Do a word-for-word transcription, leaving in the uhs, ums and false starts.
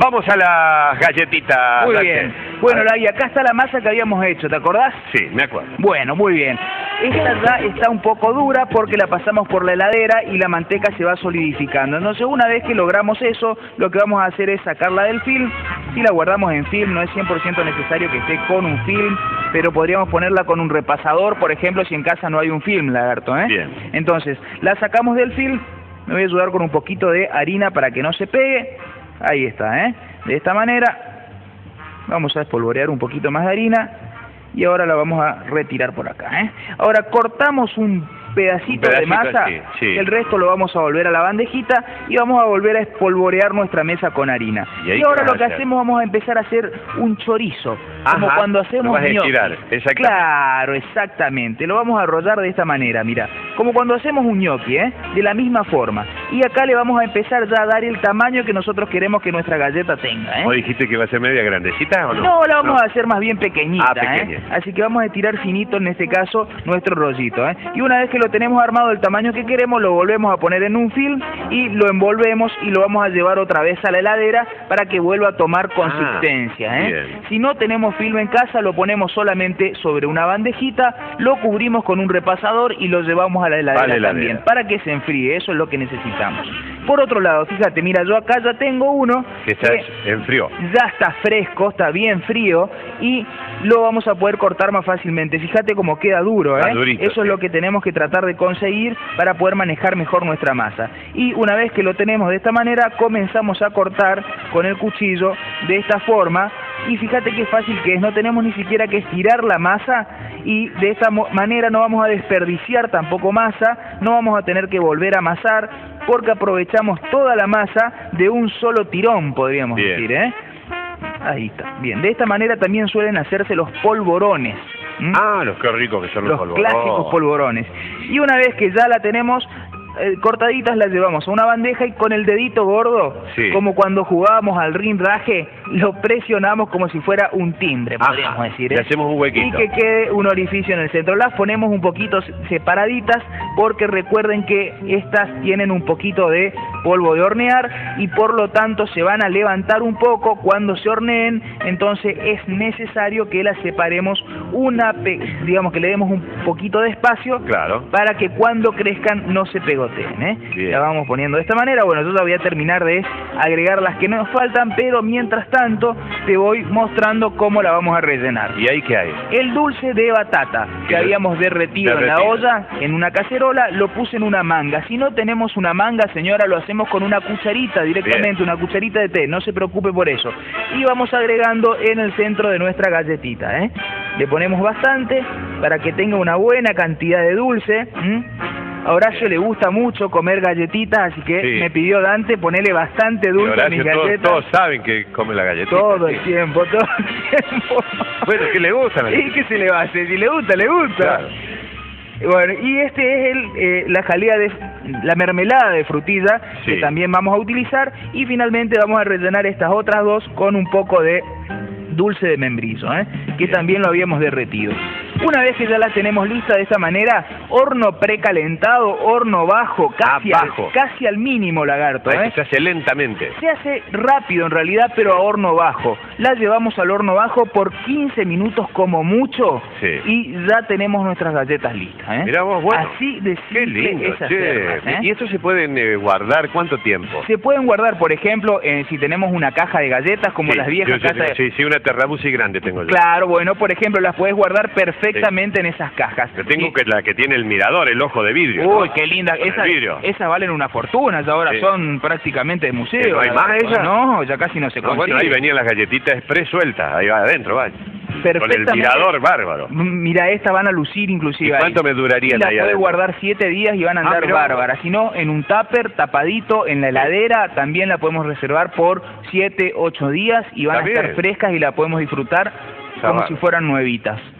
Vamos a las galletitas. Muy Dante. bien. Bueno, y acá está la masa que habíamos hecho, ¿te acordás? Sí, me acuerdo. Bueno, muy bien. Esta ya está un poco dura porque la pasamos por la heladera y la manteca se va solidificando. Entonces, una vez que logramos eso, lo que vamos a hacer es sacarla del film. Si la guardamos en film, no es cien por ciento necesario que esté con un film, pero podríamos ponerla con un repasador, por ejemplo, si en casa no hay un film, lagarto, ¿eh? Bien. Entonces, la sacamos del film. Me voy a ayudar con un poquito de harina para que no se pegue. Ahí está, ¿eh? De esta manera vamos a espolvorear un poquito más de harina y ahora la vamos a retirar por acá, ¿eh? Ahora cortamos un pedacito, un pedacito de masa, sí, sí. El resto lo vamos a volver a la bandejita y vamos a volver a espolvorear nuestra mesa con harina. Y, y ahora lo que hacer? hacemos, vamos a empezar a hacer un chorizo, Ajá, como cuando hacemos ñoqui. Claro, exactamente. Lo vamos a arrollar de esta manera, mira, como cuando hacemos un ñoqui, ¿eh? De la misma forma. Y acá le vamos a empezar ya a dar el tamaño que nosotros queremos que nuestra galleta tenga, ¿eh? ¿Vos dijiste que iba a ser media grandecita o no? No, la vamos no. a hacer más bien pequeñita, ah, pequeña. ¿eh? Así que vamos a tirar finito en este caso nuestro rollito, ¿eh? Y una vez que lo tenemos armado del tamaño que queremos, lo volvemos a poner en un film y lo envolvemos y lo vamos a llevar otra vez a la heladera para que vuelva a tomar consistencia, ah, ¿eh? Bien. Si no tenemos film en casa, lo ponemos solamente sobre una bandejita, lo cubrimos con un repasador y lo llevamos a la heladera, vale, también, heladera. para que se enfríe. Eso es lo que necesitamos. Por otro lado, fíjate, mira, yo acá ya tengo uno que está en frío. Ya está fresco, está bien frío y lo vamos a poder cortar más fácilmente. Fíjate cómo queda duro, ¿eh? Durito, Eso sí. es lo que tenemos que tratar de conseguir para poder manejar mejor nuestra masa. Y una vez que lo tenemos de esta manera, comenzamos a cortar con el cuchillo de esta forma. Y fíjate qué fácil que es, no tenemos ni siquiera que estirar la masa y de esta manera no vamos a desperdiciar tampoco masa, no vamos a tener que volver a amasar porque aprovechamos toda la masa de un solo tirón, podríamos Bien. decir, ¿eh? Ahí está. Bien, de esta manera también suelen hacerse los polvorones. ¿Mm? Ah, los qué ricos que son los, los polvorones. clásicos polvorones. Y una vez que ya la tenemos eh, cortaditas, las llevamos a una bandeja y con el dedito gordo, sí. como cuando jugábamos al rinraje, lo presionamos como si fuera un timbre, podríamos Ajá, decir, ¿eh? Le hacemos un huequito. Y que quede un orificio en el centro. Las ponemos un poquito separaditas porque recuerden que estas tienen un poquito de polvo de hornear y por lo tanto se van a levantar un poco cuando se horneen. Entonces es necesario que las separemos una, digamos que le demos un poquito de espacio, claro, para que cuando crezcan no se pegoteen, ¿eh? Bien. La vamos poniendo de esta manera. Bueno, yo ya voy a terminar de agregar las que nos faltan, pero mientras tanto te voy mostrando cómo la vamos a rellenar. ¿Y ahí qué hay? El dulce de batata que habíamos derretido, derretido en la olla, en una cacerola, lo puse en una manga. Si no tenemos una manga, señora, lo hacemos con una cucharita directamente, Bien. una cucharita de té, no se preocupe por eso. Y vamos agregando en el centro de nuestra galletita, ¿eh? Le ponemos bastante para que tenga una buena cantidad de dulce. ¿Mm? A Horacio le gusta mucho comer galletitas, así que sí. me pidió Dante ponerle bastante dulce Horacio, a mis galletas. Todos, todos saben que come la galletita. Todo sí. el tiempo, todo el tiempo. Bueno, que le gusta. ¿Y qué se le va a hacer? Si le gusta, le gusta. Claro. Bueno, y este es el, eh, la jalea de la mermelada de frutilla, sí. que también vamos a utilizar. Y finalmente vamos a rellenar estas otras dos con un poco de dulce de membrillo, ¿eh? que Bien. también lo habíamos derretido. Una vez que ya la tenemos lista de esta manera, horno precalentado, horno bajo, casi, ah, al, bajo. casi al mínimo, lagarto. ¿eh? Se hace lentamente. Se hace rápido en realidad, pero a horno bajo. La llevamos al horno bajo por quince minutos como mucho, sí. y ya tenemos nuestras galletas listas. ¿eh? Mirá vos, bueno. Así de simple Qué lindo, es hacerlas, ¿eh? ¿Y esto se pueden eh, guardar cuánto tiempo? Se pueden guardar, por ejemplo, eh, si tenemos una caja de galletas, como sí, las viejas yo, yo, casas. Sí, sí, una terrabusi grande tengo yo. Claro, bueno, por ejemplo, las puedes guardar perfectamente sí. en esas cajas. Yo tengo y... que la que tiene el mirador, el ojo de vidrio. Uy, ¿no? qué linda. Esas, esas valen una fortuna, ya ahora sí. son prácticamente de museo. ¿No hay más esas? No, ya casi no se no, consigue. Bueno, ahí venían las galletitas express sueltas, ahí va adentro, vaya. Con el Perfectamente. mirador bárbaro. Mira, estas van a lucir inclusive. ¿Y cuánto ahí. me durarían y ahí la puede adentro? guardar siete días y van a andar ah, bárbaras. Si no, en un tupper tapadito en la heladera, también la podemos reservar por siete, ocho días y van ¿También? a estar frescas y la podemos disfrutar como si fueran nuevitas.